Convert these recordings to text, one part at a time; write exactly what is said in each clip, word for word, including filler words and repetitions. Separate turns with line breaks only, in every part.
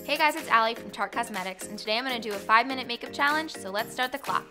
Hey guys, it's Allie from Tarte Cosmetics, and today I'm going to do a five minute makeup challenge, so let's start the clock.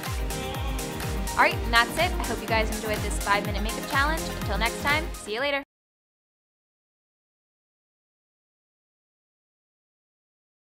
Alright, and that's it. I hope you guys enjoyed this five minute makeup challenge. Until next time, see you later.